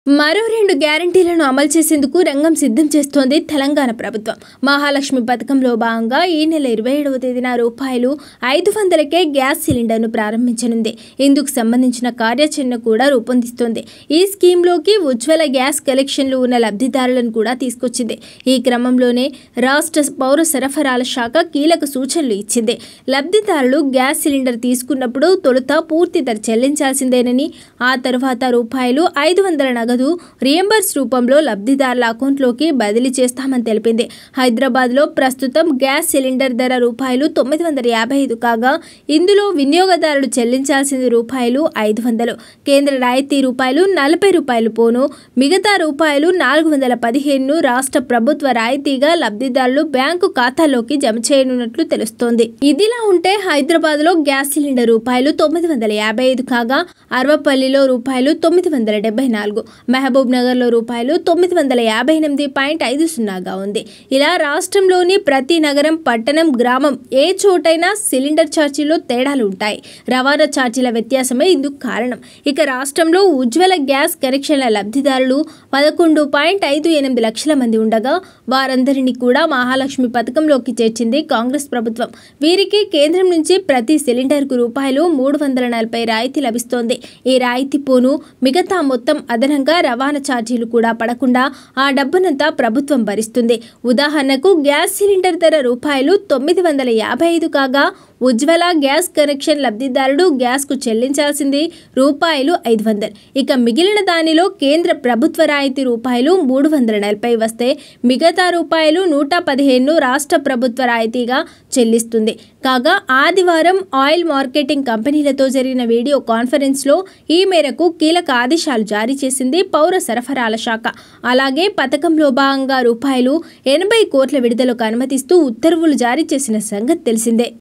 మరో 2 గ్యారంటీలను అమలు చేసేందుకు రంగం సిద్ధం చేస్తోంది తెలంగాణ ప్రభుత్వం. మహాలక్ష్మి పథకంలో భాగంగా ఈ నెల 27వ తేదీన రూపాయలు 500కే గ్యాస్ సిలిండర్ను ప్రారంభించనుంది. ఇందుకు సంబంధించిన కార్యాచరణ కూడా రూపొందిస్తోంది. ఈ స్కీమ్లోకి ఉజ్వల గ్యాస్ కలెక్షన్లు ఉన్న లబ్ధిదారులను కూడా తీసుకొచ్చింది. ఈ క్రమంలోనే రాష్ట్ర పౌర సరఫరాల శాఖ కీలక సూచనలు ఇచ్చింది. లబ్ధిదారులు గ్యాస్ సిలిండర్ తీసుకున్నప్పుడు తొలుత పూర్తి ధర చెల్లించాల్సిందేనని, ఆ తర్వాత రూపాయలు 500 నగదు రియంబర్స్ రూపంలో లబ్ధిదారుల అకౌంట్లోకి బదిలీ చేస్తామని తెలిపింది. హైదరాబాద్లో ప్రస్తుతం గ్యాస్ సిలిండర్ ధర రూపాయలు 955 కాగా ఇందులో వినియోగదారులు చెల్లించాల్సింది రూపాయలు 500. కేంద్ర రాయితీ రూపాయలు 40 పోను మిగతా రూపాయలు 415ను రాష్ట్ర ప్రభుత్వ రాయితీగా లబ్ధిదారులు బ్యాంకు ఖాతాలోకి జమ చేయనున్నట్లు తెలుస్తోంది. ఇదిలా ఉంటే హైదరాబాద్లో గ్యాస్ సిలిండర్ రూపాయలు 955 కాగా అర్వపల్లిలో రూపాయలు 974, మహబూబ్ నగర్లో రూపాయలు 958.50గా ఉంది. ఇలా రాష్ట్రంలోని ప్రతి నగరం, పట్టణం, గ్రామం ఏ చోటైనా సిలిండర్ ఛార్జీలో తేడాలు ఉంటాయి. రవాణా ఛార్జీల వ్యత్యాసమే ఇందుకు కారణం. ఇక రాష్ట్రంలో ఉజ్వల గ్యాస్ కనెక్షన్ల లబ్ధిదారులు 11.58 లక్షల మంది ఉండగా వారందరినీ కూడా మహాలక్ష్మి పథకంలోకి చేర్చింది కాంగ్రెస్ ప్రభుత్వం. వీరికి కేంద్రం నుంచి ప్రతి సిలిండర్కు రూపాయలు 340 రాయితీ లభిస్తోంది. ఈ రాయితీ పోను మిగతా మొత్తం అదనంగా రవాణా ఛార్జీలు కూడా పడకుండా ఆ డబ్బునంతా ప్రభుత్వం భరిస్తుంది. ఉదాహరణకు గ్యాస్ సిలిండర్ ధర రూపాయలు 955 కాగా ఉజ్వల గ్యాస్ కనెక్షన్ లబ్ధిదారుడు గ్యాస్కు చెల్లించాల్సింది రూపాయలు 500. ఇక మిగిలిన దానిలో కేంద్ర ప్రభుత్వ రాయితీ రూపాయలు 340 వస్తే మిగతా రూపాయలు 115ను రాష్ట్ర ప్రభుత్వ రాయితీగా చెల్లిస్తుంది. కాగా ఆదివారం ఆయిల్ మార్కెటింగ్ కంపెనీలతో జరిగిన వీడియో కాన్ఫరెన్స్లో ఈ మేరకు కీలక ఆదేశాలు జారీ చేసింది పౌర సరఫరాల శాఖ. అలాగే పథకంలో భాగంగా రూపాయలు 80 కోట్ల విడుదలకు అనుమతిస్తూ ఉత్తర్వులు జారీ చేసిన సంగతి తెలిసిందే.